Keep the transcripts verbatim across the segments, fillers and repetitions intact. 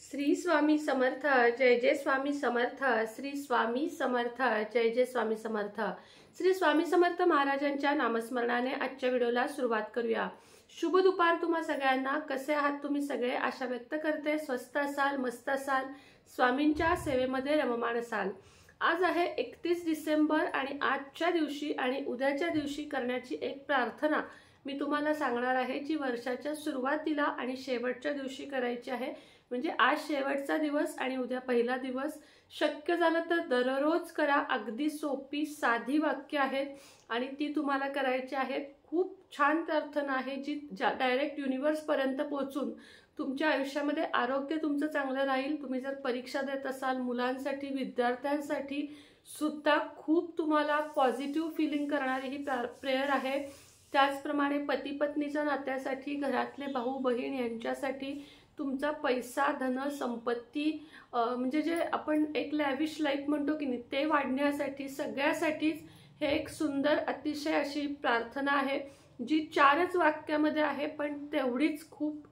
श्री स्वामी समर्थ जय जय स्वामी समर्थ श्री स्वामी समर्थ जय जय स्वामी समर्थ श्री स्वामी समर्थ महाराजांच्या नामस्मरणाने आजच्या व्हिडिओला सुरुवात करूया। शुभ दुपार तुम्हा सगळ्यांना। कसे आहात तुम्ही सगळे? आशा व्यक्त करते स्वस्त असाल, मस्त असाल, स्वामींच्या सेवेमध्ये रममाण असाल। आज आहे एकतीस डिसेंबर आणि आजच्या दिवशी आणि उद्याच्या दिवशी करण्याची एक प्रार्थना मी तुम्हाला सांगणार आहे, जी वर्षाच्या सुरुवातीला आणि शेवटच्या दिवशी करायची आहे। म्हणजे आज शेवटचा दिवस आणि उद्या पहिला दिवस। शक्य झालं तर दररोज करा। अगदी सोपी साधी वाक्य आहेत आणि ती तुम्हाला करायची आहेत। खूप छान प्रार्थना आहे, जी डायरेक्ट युनिवर्स पर्यंत पोहोचून तुमच्या आयुष्यामध्ये आरोग्य तुमचं चांगलं राहील। तुम्ही जर परीक्षा देत असाल, मुलांसाठी, विद्यार्थ्यांसाठी सुद्धा खूप तुम्हाला पॉझिटिव्ह फीलिंग करणारी ही प्रेयर आहे। त्याचप्रमाणे पती पत्नीच्या नात्यासाठी, घरातले भाऊ बहीण यांच्यासाठी, तुमचा पैसा, धन, संपत्ती म्हणजे जे आपण एक लॅविश लाईफ म्हणतो की नाही, ते वाढण्यासाठी, सगळ्यासाठीच हे एक सुंदर अतिशय अशी प्रार्थना आहे, जी चारच वाक्यामध्ये आहे, पण तेवढीच खूप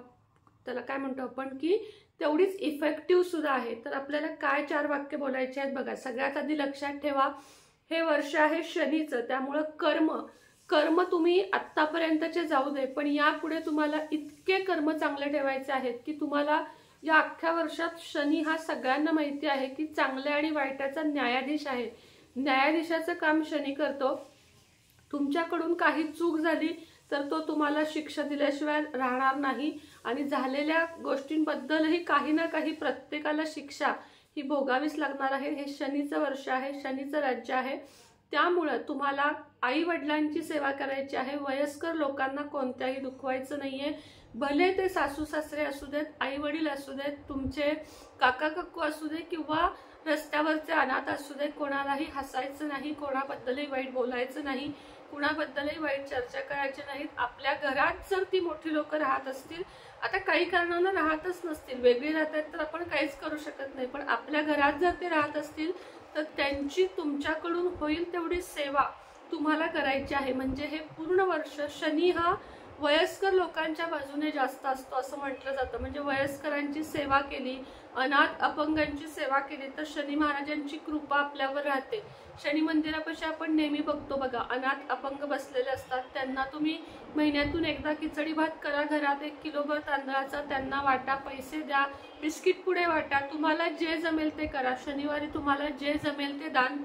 त्याला काय म्हणतो आपण की तेवढीच इफेक्टिव्ह सुद्धा आहे। तर आपल्याला काय चार वाक्य बोलायचे आहेत बघा। सगळ्यात आधी लक्षात ठेवा, हे वर्ष आहे शनीचं, त्यामुळे कर्म कर्म तुम्ही आत्तापर्यंतचे जाऊ दे, पण यापुढे तुम्हाला इतके कर्म चांगले ठेवायचे आहेत की तुम्हाला या अख्ख्या वर्षात शनी हा सगळ्यांना माहिती आहे की चांगल्या आणि वाईटाचा न्यायाधीश आहे। न्यायाधीशाचं काम शनी करतो। तुमच्याकडून काही चूक झाली तर तो तुम्हाला शिक्षा दिल्याशिवाय राहणार नाही आणि झालेल्या गोष्टींबद्दलही काही ना काही प्रत्येकाला शिक्षा ही भोगावीच लागणार आहे। हे शनीचं वर्ष आहे, शनीचं राज्य आहे। त्यामुळे तुम्हाला आई वडिलांची सेवा करायची आहे। वयस्कर लोकांना कोणत्याही दुखवायचं नाहीये, भले ते सासू सासरे असू देत, आई वडील असू देत, तुमचे काका काकू असू दे किंवा रस्त्यावरचे अनाथ असू दे, कोणालाही हसायचं नाही, कोणाबद्दलही वाईट बोलायचं नाही, कुणाबद्दलही वाईट चर्चा करायची नाहीत। आपल्या घरात जर ती मोठी लोक राहत असतील, आता काही कारणानं राहतच नसतील, वेगळी राहतात तर आपण काहीच करू शकत नाही, पण आपल्या घरात जर ते राहत असतील तर त्यांची तुमच्याकडून होईल तेवढी सेवा तुम्हाला करायची आहे। म्हणजे हे पूर्ण वर्ष शनी हा वयस्कर लोकांच्या बाजूने जास्त असतो असं म्हटलं जातं। म्हणजे वयस्करांची सेवा केली, अनाथ अपंगांची सेवा केली तर शनी महाराजांची कृपा आपल्यावर राहते। शनी मंदिरापाशी आपण नेहमी बघतो बघा, अनाथ अपंग बसलेले असतात, त्यांना तुम्ही महिन्यातून एकदा खिचडी भात करा, घरात एक किलोभर तांदळाचा त्यांना वाटा, पैसे द्या, बिस्किट पुढे वाटा, तुम्हाला जे जमेल ते करा। शनिवारी तुम्हाला जे जमेल ते दान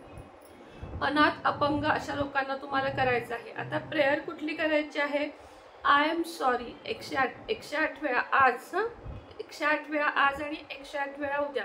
अनाथ अपंग अशा लोकांना तुम्हाला करायचं आहे। आता प्रेयर कुठली करायची आहे? आय एम सॉरी एकशे आठ एकशे आठ वेळा आज, हा एकशे आठ वेळा आज आणि एकशे आठ वेळा उद्या।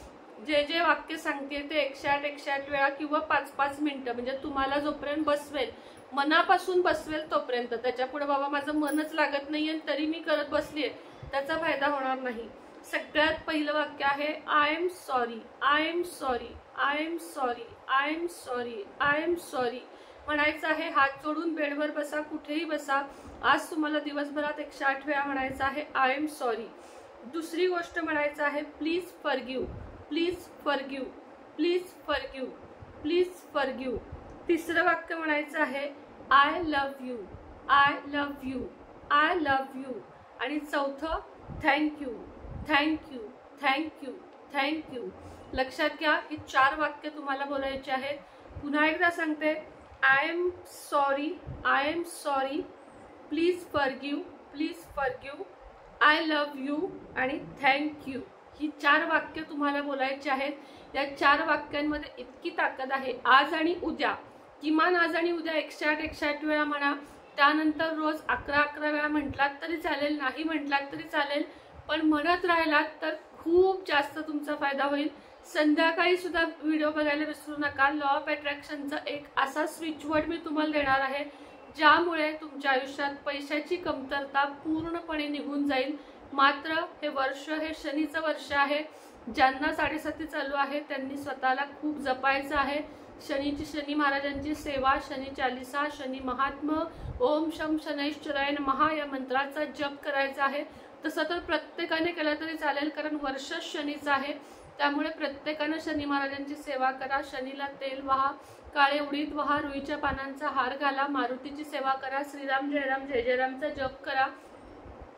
जे जे वाक्य सांगते ते एकशे आठ एकशे आठ वेळा किंवा पाच पाच मिनिटं, म्हणजे तुम्हाला जोपर्यंत बसवेल, मनापासून बसवेल तोपर्यंत। त्याच्या पुढे बाबा माझं मनच लागत नाहीये तरी मी करत बसलीये, त्याचा फायदा होणार नाही। सगळ्यात पहिलं वाक्य आहे I am sorry, I am sorry, I am sorry, I am sorry, I am sorry म्हणायचं आहे। हात जोडून बेडवर बसा, कुठेही बसा, आज तुम्हाला दिवसभरात एकशे आठ वेळा म्हणायचं आहे आय एम सॉरी। दुसरी गोष्ट म्हणायचं आहे please forgive, please forgive, please forgive, please forgive. तिसरं वाक्य म्हणायचं आहे I love you, I love you, I love you. आणि चौथं थँक्यू, थँक्यू, थँक्यू, थँक्यू। लक्षात घ्या, ही चार वाक्य तुम्हाला बोलायची आहेत। पुन्हा एकदा सांगते, I am sorry, I am sorry, please forgive, please forgive, I love you आणि थँक्यू। ही चार वाक्य तुम्हाला बोलायची आहेत। या चार वाक्यांमध्ये इतकी ताकद आहे। आज आणि उद्या, किमान आज आणि उद्या एकशे आठ एकशे आठ वेळा म्हणा, त्यानंतर रोज अकरा अकरा वेळा म्हटलात तरी चालेल, नाही म्हटलात तरी चालेल, पण म्हणत राहिलात तर खूप जास्त तुमचा फायदा होईल। संध्याकाळी सुद्धा व्हिडिओ बघायला विसरू नका। लॉ ऑफ अट्रॅक्शनचा एक असा स्विचवर्ड मी तुम्हाला देणार आहे, ज्यामुळे तुमच्या आयुष्यात पैशाची कमतरता पूर्णपणे निघून जाईल। मात्र हे वर्ष हे शनीचं वर्ष आहे। ज्यांना साडेसाती चालू आहे त्यांनी स्वतःला खूप जपायचं आहे। शनीची शनी महाराजांची सेवा, शनी चालिसा, शनी महात्म, ओम शम शनैश्चराय नमः या मंत्राचा जप करायचा आहे। तसं तर प्रत्येकाने केलं तरी चालेल, कारण वर्ष शनीचं आहे, त्यामुळे प्रत्येकानं शनी महाराजांची सेवा करा। शनीला तेल वाहा, काळे उडीद वाहा, रुईच्या पानांचा हार घाला, मारुतीची सेवा करा, श्रीराम जयराम जय जयरामचा जप करा,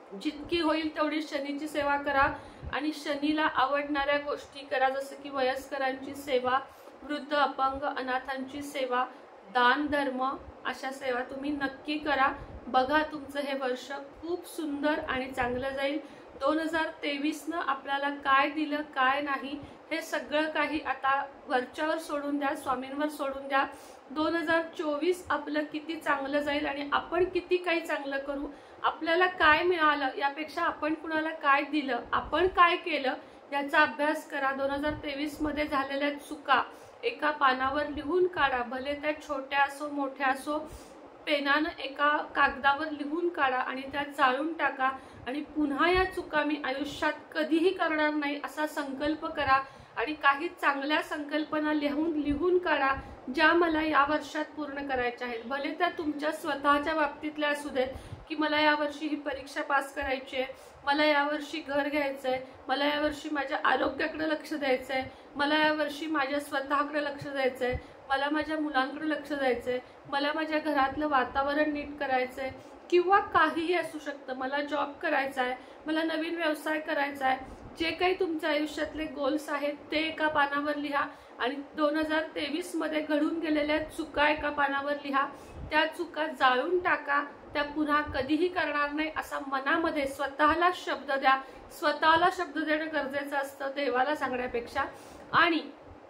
जितकी होईल तेवढी शनीची सेवा करा आणि शनीला आवडणाऱ्या गोष्टी करा, जसं की वयस्करांची सेवा, वृद्ध अपंग अनाथांची सेवा, दान धर्म, अशा सेवा तुम्ही नक्की करा। बघा तुमचं हे वर्ष खूप सुंदर आणि चांगलं जाईल। दोन हजार तेवीस न आपल्याला काय दिलं काय नाही हे सगळं काही आता वरच्यावर सोडून द्या, स्वामींवर सोडून द्या। दोन हजार चोवीस आपलं किती चांगलं जाईल आणि आपण किती काही चांगलं करू, आपल्याला काय मिळालं यापेक्षा आपण कुणाला काय दिलं, आपण काय केलं याचा अभ्यास करा। दोन हजार तेवीस मध्ये झालेल्या चुका एका पानावर लिहून काढा, भले त्या छोट्या असो मोठ्या असो, पेनानं एका कागदावर लिहून काढा आणि त्या जाळून टाका आणि पुन्हा या चुका मी आयुष्यात कधीही करणार नाही असा संकल्प करा आणि काही चांगल्या संकल्पना लिहून लिहून काढा ज्या मला या वर्षात पूर्ण करायच्या आहेत। भले त्या तुमच्या स्वतःच्या बाबतीतल्या असू देत की मला या वर्षी ही परीक्षा पास करायची आहे, मला या वर्षी घर घ्यायचंय, मला या वर्षी माझ्या आरोग्याकडे लक्ष द्यायचंय, मला या वर्षी माझ्या स्वतःकडे लक्ष द्यायचंय, मला माझ्या मुलांकडे लक्ष द्यायचंय, मला माझ्या घरातलं वातावरण नीट करायचंय किंवा काहीही असू शकतं, मला जॉब करायचा आहे, मला नवीन व्यवसाय करायचा आहे। जे काही तुमच्या आयुष्यातले गोल्स आहेत ते एका पानावर लिहा आणि दोन हजार तेवीस मध्ये घडून गेलेल्या चुका एका पानावर लिहा, त्या चुका जाळून टाका, त्या पुन्हा कधीही करणार नाही असा मनामध्ये स्वतःला शब्द द्या। स्वतःला शब्द देणं गरजेचं असतं देवाला सांगण्यापेक्षा। आणि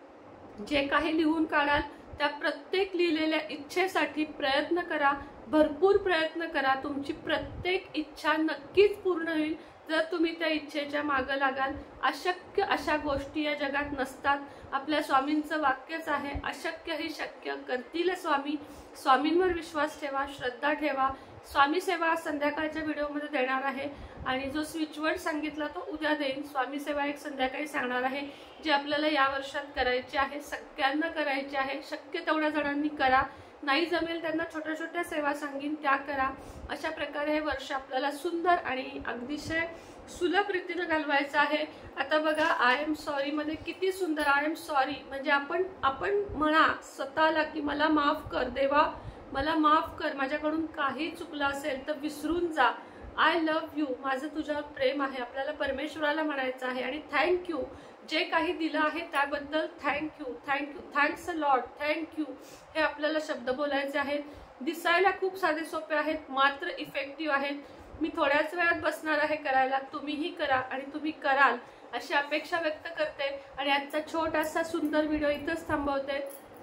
जे काही लिहून काढाल त्या प्रत्येक लिहिलेल्या इच्छेसाठी प्रयत्न करा, भरपूर प्रयत्न करा, तुमची प्रत्येक इच्छा नक्कीच पूर्ण होईल जर तुम्ही त्या इच्छेच्या मागे लागाल। अशक्य अशा गोष्टी या जगात नसतात, आपल्या स्वामींचं वाक्यच आहे, अशक्य ही शक्य करतील स्वामी। स्वामींवर विश्वास ठेवा, श्रद्धा ठेवा। स्वामी सेवा संध्याकाळच्या व्हिडिओमध्ये देणार आहे आणि जो स्विचवर्ड सांगितला तो उद्या देईन। स्वामी सेवा एक संध्याकाळी सांगणार आहे जी आपल्याला या वर्षात करायची आहे, सगळ्यांना करायची आहे। शक्य तेवढ्या जणांनी करा, नाही जमेल त्यांना छोट्या छोट्या सेवा सांगीन त्या करा। अशा प्रकारे हे वर्ष आपल्याला सुंदर आणि अगदीशय सुलभ रीतीने घालवायचं आहे। आता बघा आय एम सॉरी मध्ये किती सुंदर आय एम सॉरी म्हणजे आपण आपण म्हणा स्वतःला की मला माफ कर देवा, मला माफ कर, माझ्याकडून काही चुकलं असेल तर विसरून जा। आय लव्ह यू, माझं तुझ्यावर प्रेम आहे, आपल्याला परमेश्वराला म्हणायचं आहे। आणि थँक्यू, जे काही दिलं आहे त्याबद्दल thank you, thank you, thanks a lot, thank you, हे आपल्याला शब्द बोलायचे आहेत। दिसायला खूप साधे सोपे आहेत मात्र इफेक्टिव्ह आहेत। मी थोड्याच वेळात बसणार आहे करायला, तुम्हीही करा आणि तुम्ही कराल अशी अपेक्षा व्यक्त करते आणि आजचा छोटासा सुंदर व्हिडिओ इथंच थांबवते।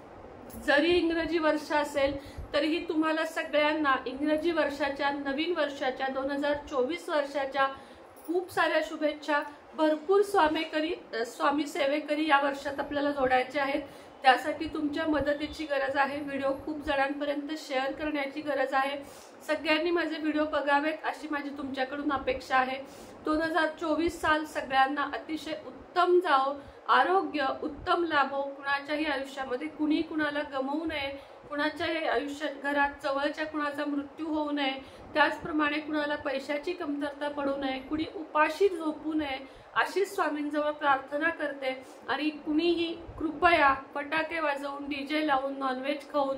जरी इंग्रजी वर्ष असेल तरीही तुम्हाला सगळ्यांना इंग्रजी वर्षाच्या नवीन वर्षाच्या दोन हजार चोवीस वर्षाच्या खूप साऱ्या शुभेच्छा। भरपूर स्वामीकरी स्वामी सेवेकरी या वर्षात आपल्याला जोडायचे आहेत, त्यासाठी तुमच्या मदतीची गरज आहे। व्हिडिओ खूप जणांपर्यंत शेअर करण्याची गरज आहे। सगळ्यांनी माझे व्हिडिओ बघावेत अशी माझी तुमच्याकडून अपेक्षा आहे। दोन हजार चोवीस साल सगळ्यांना अतिशय उत्तम जाओ, आरोग्य उत्तम लाभो, कुणाच्याही आयुष्यामध्ये कुणी कुणाला गमवू नये, कुणाच्याही आयुष्यात घरात जवळच्या कुणाचा मृत्यू होऊ नये, त्याचप्रमाणे कुणाला पैशाची कमतरता पडू नये, कुणी उपाशी झोपू नये अशी स्वामींजवळ प्रार्थना करते। आणि कुणीही कृपया फटाके वाजवून डीजे लावून नॉनव्हेज खाऊन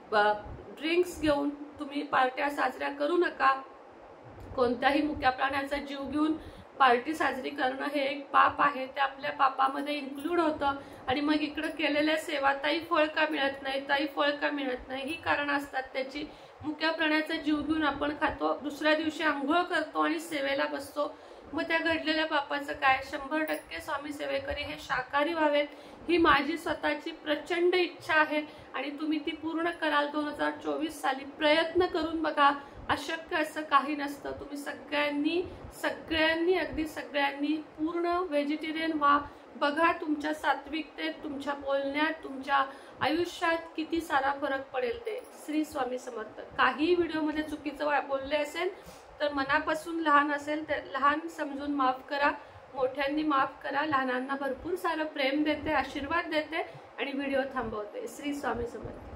ड्रिंक्स घेऊन तुम्ही पार्ट्या साजऱ्या करू नका। कोणत्याही मुक्या प्राण्याचा जीव घेऊन पार्टी साजरी करणं हे एक पाप आहे, ते आपल्या पापामध्ये इन्क्लूड होतं। आणि मग इकडे केलेल्या सेवा ताई फळ का मिळत नाही, ताई फळ का मिळत नाही, ही कारण असतात त्याची। मुक्या प्राण्याचा जीव घेऊन आपण खातो, दुसऱ्या दिवशी आंघोळ करतो आणि सेवेला बसतो, मग त्या घडलेल्या पापाचं काय। शंभर टक्के स्वामी सेवेकरी हे शाकाहारी व्हावेत ही माझी स्वतःची प्रचंड इच्छा आहे आणि तुम्ही ती पूर्ण कराल। दोन हजार चोवीस साली प्रयत्न करून बघा, अशक्य असं काही नसतं। तुम्ही सगळ्यांनी सगळ्यांनी अगदी सगळ्यांनी पूर्ण व्हेजिटेरियन व्हा, बघा तुमच्या सात्विकतेत, तुमच्या बोलण्यात, तुमच्या आयुष्यात किती सारा फरक पडेल ते। श्री स्वामी समर्थ। काही व्हिडिओमध्ये चुकीचं बोलले असेल तर मनापासून लहान असेल तर लहान समजून माफ करा, मोठ्यांनी माफ करा। लहानांना भरपूर सारं प्रेम देते, आशीर्वाद देते आणि व्हिडिओ थांबवते। श्री स्वामी समर्थ।